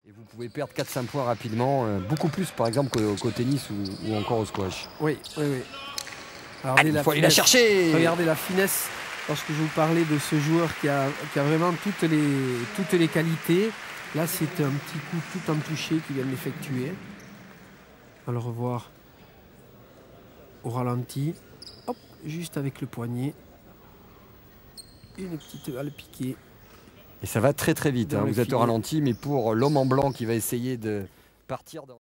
Et vous pouvez perdre 4-5 points rapidement, beaucoup plus par exemple qu'au tennis ou encore au squash. Oui, oui, oui. Il faut aller la chercher. Regardez la finesse lorsque je vous parlais de ce joueur qui a vraiment toutes les qualités. Là, c'est un petit coup tout en touché qu'il vient d'effectuer. On va le revoir au ralenti. Hop, juste avec le poignet. Une petite balle piquée. Et ça va très très vite, hein. Vous êtes au ralenti, mais pour l'homme en blanc qui va essayer de partir dans...